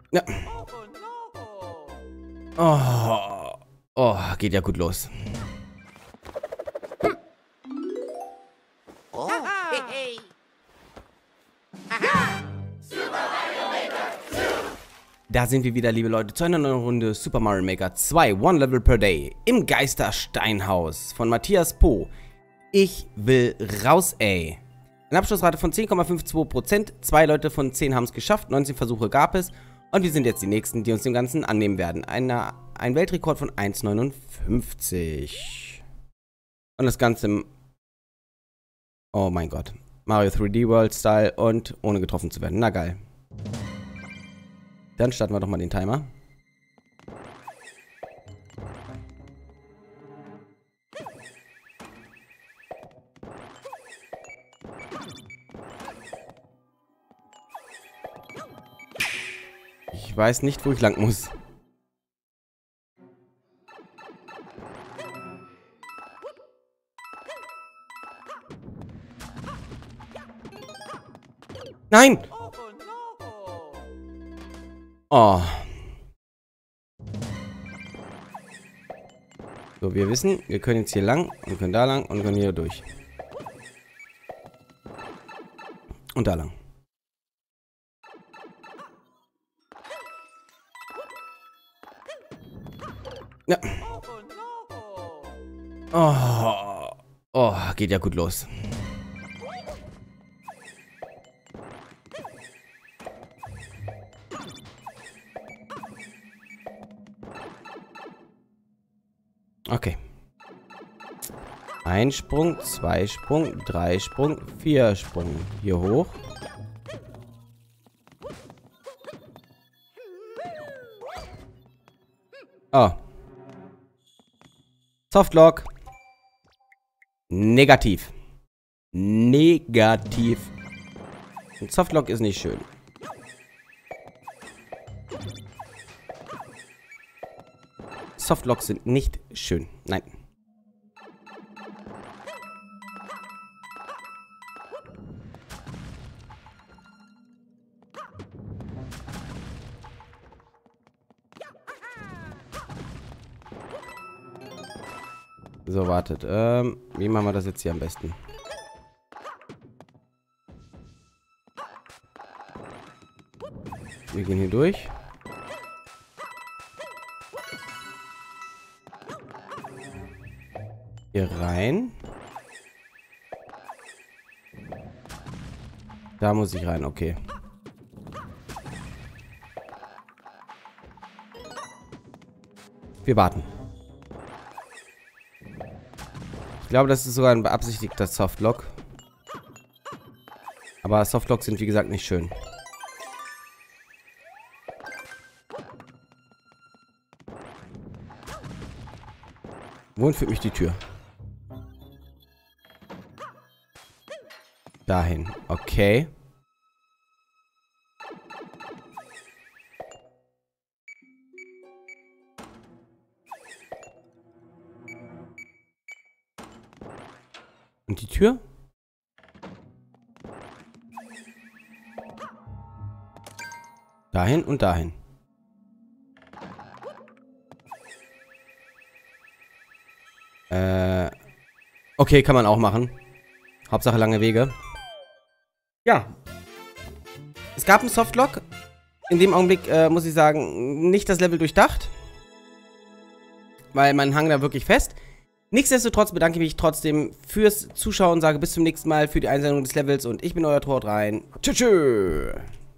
Ja. Oh. Oh, geht ja gut los. Oh, hey, hey. Da sind wir wieder, liebe Leute, zu einer neuen Runde Super Mario Maker 2, One Level per Day, im Geistersteinhaus von Matthias Po. Ich will raus, ey. Eine Abschlussrate von 10,52%, 2 Leute von 10 haben es geschafft, 19 Versuche gab es und wir sind jetzt die Nächsten, die uns dem Ganzen annehmen werden. Ein Weltrekord von 1,59. Und das Ganze im... Oh mein Gott. Mario 3D World Style und ohne getroffen zu werden. Na geil. Dann starten wir doch mal den Timer. Ich weiß nicht, wo ich lang muss. Nein! Oh. So, wir wissen, wir können jetzt hier lang und können da lang und können hier durch. Und da lang. Ja. Oh. Oh, geht ja gut los. Okay. 1 Sprung, 2 Sprung, 3 Sprung, 4 Sprung. Hier hoch. Oh. Softlock. Negativ. Negativ. Ein Softlock ist nicht schön. Softlocks sind nicht schön. Nein. So, wartet. Wie machen wir das jetzt hier am besten? Wir gehen hier durch. Hier rein. Da muss ich rein, okay. Wir warten. Ich glaube, das ist sogar ein beabsichtigter Softlock. Aber Softlocks sind, wie gesagt, nicht schön. Wohin führt mich die Tür? Dahin. Okay. Und die Tür? Dahin und dahin. Okay, kann man auch machen. Hauptsache lange Wege. Ja. Es gab einen Softlock. In dem Augenblick, muss ich sagen, nicht das Level durchdacht. Weil man hang da wirklich fest. Nichtsdestotrotz bedanke ich mich trotzdem fürs Zuschauen. Sage bis zum nächsten Mal für die Einsendung des Levels. Und ich bin euer Torwart rein. Tschüss.